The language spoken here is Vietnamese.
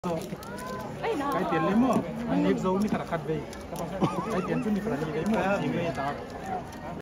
cái tiền lấy mua anh nếp dấu như khả khát về cái tiền chút như khả gì đấy mua gì về tao